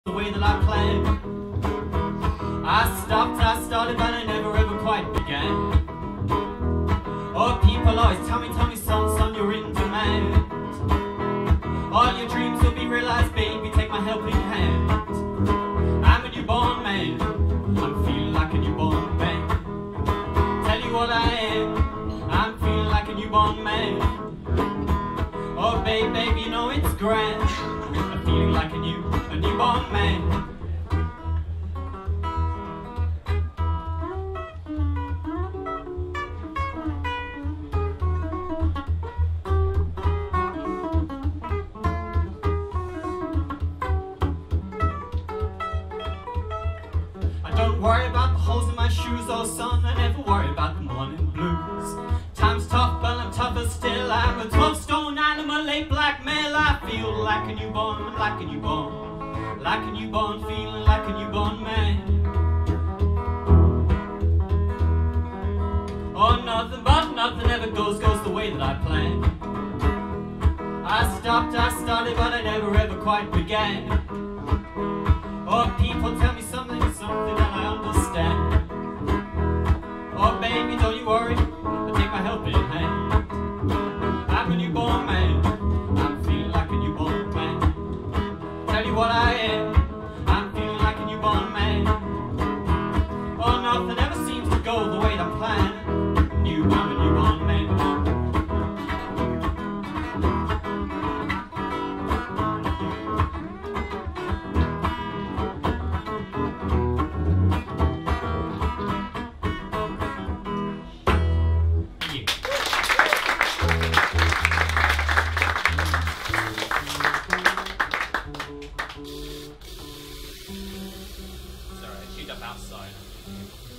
the way that I planned. I started, but I never ever quite began. Oh, people always tell me, son, you're in demand. All your dreams will be realized, baby, take my helping hand. I'm a newborn man, I'm feeling like a newborn man. Tell you what I am, I'm feeling like a newborn man. Oh, baby, you know it's grand, I'm feeling like a newborn man. Don't worry about the holes in my shoes, oh son, I never worry about the morning blues. Time's tough, but I'm tougher still. I'm a 12-stone animal, a black male. I feel like a newborn, like a newborn, feeling like a newborn man. Oh, nothing ever goes the way that I planned. I started, but I never ever quite began. Oh, people tell me something that I understand. Oh, baby, don't you worry, I'll take my helping hand. I'm a newborn man, I'm feeling like a newborn man. Tell you what I am, I'm feeling like a newborn man. Oh, nothing ever seems to go the way I plan. I'm a newborn man. Sorry, I queued up outside.